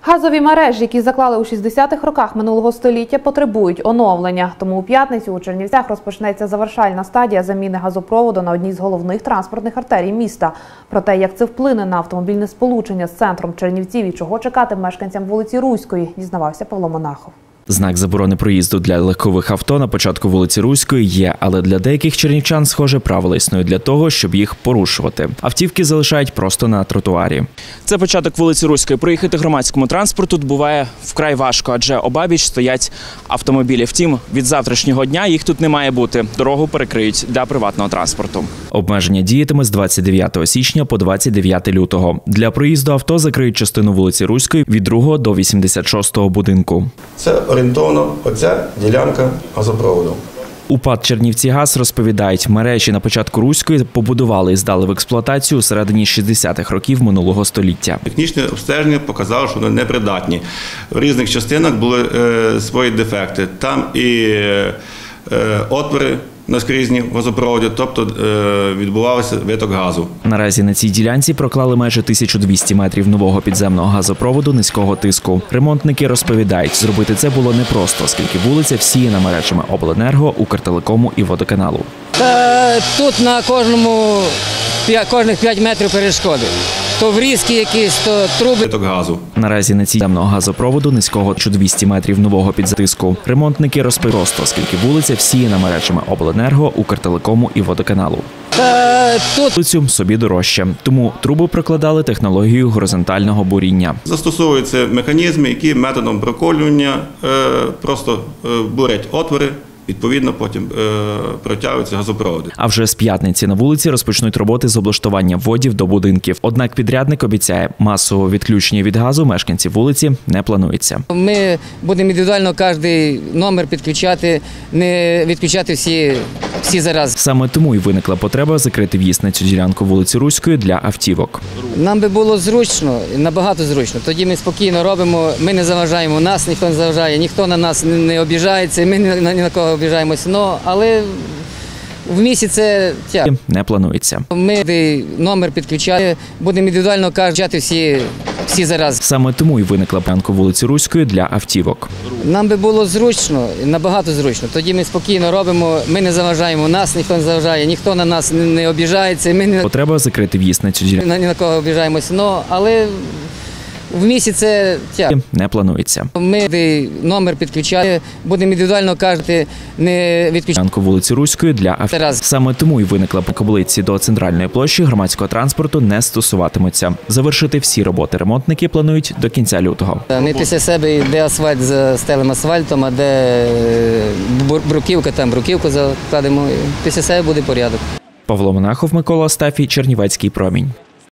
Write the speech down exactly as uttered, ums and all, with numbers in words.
Газові мережі, які заклали у шістдесятих роках минулого століття, потребують оновлення. Тому у п'ятницю у Чернівцях розпочнеться завершальна стадія заміни газопроводу на одній з головних транспортних артерій міста. Про те, як це вплине на автомобільне сполучення з центром Чернівців і чого чекати мешканцям вулиці Руської, дізнавався Павло Монахов. Знак заборони проїзду для легкових авто на початку вулиці Руської є, але для деяких чернівчан, схоже, правила існують для того, щоб їх порушувати. Автівки залишають просто на тротуарі. Це початок вулиці Руської. Проїхати громадському транспорту тут буває вкрай важко, адже обабіч стоять автомобілі. Втім, від завтрашнього дня їх тут не має бути. Дорогу перекриють для приватного транспорту. Обмеження діятиме з двадцять дев'ятого січня по двадцять дев'яте лютого. Для проїзду авто закриють частину вулиці Руської від другого до вісімдесят шостого будинку. Це орієнтовно оця ділянка газопроводу. УПАД «Чернівцігаз» розповідають, мережі на початку Руської побудували і здали в експлуатацію у середині шістдесятих років минулого століття. Технічне обстеження показало, що вони непридатні. В різних частинах були е, свої дефекти. Там і е, отвори наскрізні в газопроводі, тобто е, відбувався виток газу. Наразі на цій ділянці проклали майже тисячу двісті метрів нового підземного газопроводу низького тиску. Ремонтники розповідають, зробити це було непросто, оскільки вулиця всіяна мережами обленерго, Укртелекому і водоканалу. Та тут на кожному, кожних п'ять метрів перешкоди. То врізки якісь, то труби. Виток газу. Наразі на цій підземного газопроводу низького тисячу двісті метрів нового підзатиску. Ремонтники розповідають просто, оскільки вулиця всіяна мережами обленерго, Укртелекому і водоканалу. Та тут Вулицю собі дорожче, тому труби прокладали технологією горизонтального буріння. Застосовуються механізми, які методом проколювання е, просто е, бурять отвори. Відповідно, потім е, протягуються газопроводи. А вже з п'ятниці на вулиці розпочнуть роботи з облаштування вводів до будинків. Однак підрядник обіцяє, масового відключення від газу мешканців вулиці не планується. ми будемо індивідуально кожен номер підключати, не відключати всі, всі зараз. Саме тому і виникла потреба закрити в'їзд на цю ділянку вулиці Руської для автівок. Нам би було зручно, набагато зручно. Тоді ми спокійно робимо, ми не заважаємо, нас ніхто не заважає, ніхто на нас не обіжається, ми ні на кого обіжаємося. Но, але в місті це тяг. Не планується. Ми номер підключаємо, будемо індивідуально включати всі, всі зараз. Саме тому і виникла ділянка вулиці Руської для автівок. Нам би було зручно, набагато зручно. Тоді ми спокійно робимо, ми не заважаємо, нас ніхто не заважає, ніхто на нас не обіжається, ми ні, Потреба закрити в'їзд на цю ділянку. ні на кого обіжаємося. Но, але в місті це тяг. Не планується. Ми номер підключаємо, будемо індивідуально кожен не відключати. Ділянку вулиці Руської для автівок. Раз. Саме тому і виникла по каблиці до центральної площі громадського транспорту не стосуватимуться. Завершити всі роботи ремонтники планують до кінця лютого. Ми після себе, де асфальт, застелимо асфальтом, а де бруківка, там бруківку закладемо. Після себе буде порядок. Павло Монахов, Микола Остафій, Чернівецький промінь.